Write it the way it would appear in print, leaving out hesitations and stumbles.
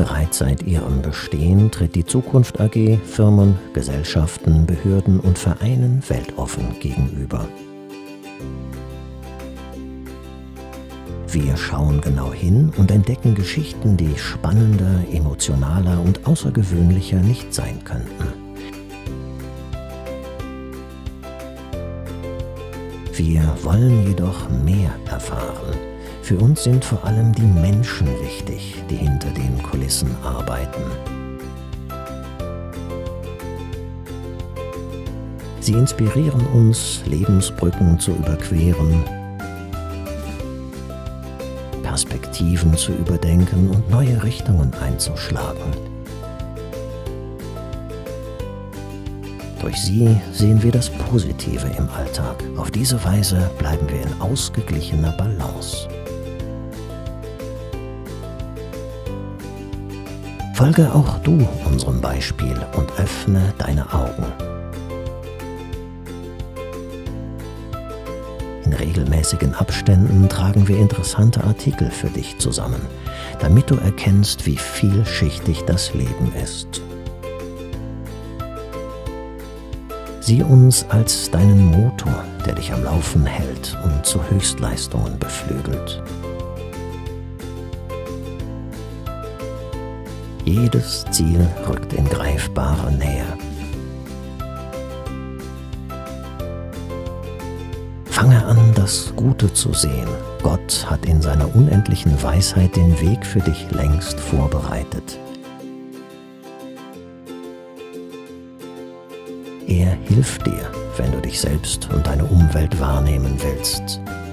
Bereits seit ihrem Bestehen tritt die Zukunft AG Firmen, Gesellschaften, Behörden und Vereinen weltoffen gegenüber. Wir schauen genau hin und entdecken Geschichten, die spannender, emotionaler und außergewöhnlicher nicht sein könnten. Wir wollen jedoch mehr erfahren. Für uns sind vor allem die Menschen wichtig, die hinter den Kulissen arbeiten. Sie inspirieren uns, Lebensbrücken zu überqueren, Perspektiven zu überdenken und neue Richtungen einzuschlagen. Durch sie sehen wir das Positive im Alltag. Auf diese Weise bleiben wir in ausgeglichener Balance. Folge auch du unserem Beispiel und öffne deine Augen. In regelmäßigen Abständen tragen wir interessante Artikel für dich zusammen, damit du erkennst, wie vielschichtig das Leben ist. Sieh uns als deinen Motor, der dich am Laufen hält und zu Höchstleistungen beflügelt. Jedes Ziel rückt in greifbare Nähe. Fange an, das Gute zu sehen. Gott hat in seiner unendlichen Weisheit den Weg für dich längst vorbereitet. Er hilft dir, wenn du dich selbst und deine Umwelt wahrnehmen willst.